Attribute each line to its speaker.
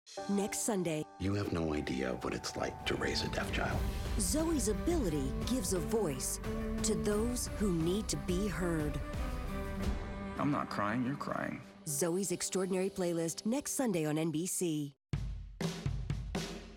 Speaker 1: Next Sunday,
Speaker 2: You have no idea what it's like to raise a deaf child.
Speaker 1: Zoey's ability gives a voice to those who need to be heard.
Speaker 3: I'm not crying, you're crying.
Speaker 1: Zoey's Extraordinary Playlist, next Sunday on NBC.